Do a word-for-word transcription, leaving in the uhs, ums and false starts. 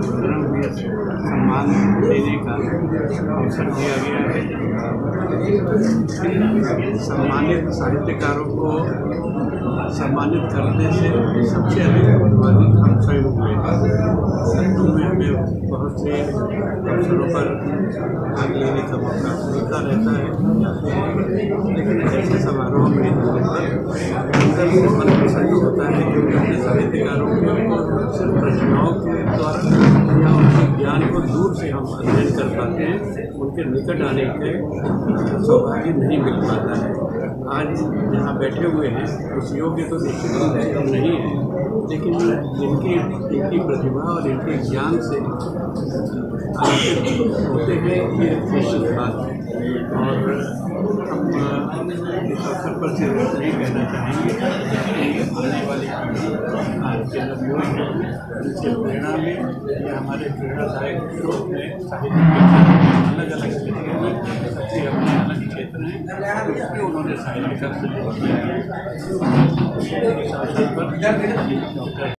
परमवीर सम्मान देने का अवसर दिया गया है। सम्मानित साहित्यकारों को सम्मानित करने से सबसे अधिक सम्मानित हम स्वयं हुए हैं। में हमें बहुत से अवसरों पर भाग लेने का मौका मिलता रहता है, लेकिन ऐसे समारोह में अंदर से मन प्रसन्न होता है क्योंकि अपने साहित्यकारों को सिर्फ रचनाओं के द्वारा या उनके ज्ञान को दूर से हम अध्ययन कर पाते हैं, उनके निकट आने के सौभाग्य नहीं मिल पाता है। आज जहाँ बैठे हुए हैं उस योग्य तो निश्चित रूप से हम नहीं हैं, लेकिन इनकी इनकी प्रतिभा और इनके ज्ञान से आलोचित होते हैं, ये निश्चित बात है। और हम इस अवसर पर से यही कहना चाहेंगे कि आने वाली पीढ़ी आज के नवयुवक हैं, उनसे प्रेरणा में या हमारे प्रेरणादायक स्रोत में साहित्य के अलग अलग क्षेत्रों में सबसे अपने अलग क्षेत्र हैं, उसमें उन्होंने साहित्य का इस अवसर पर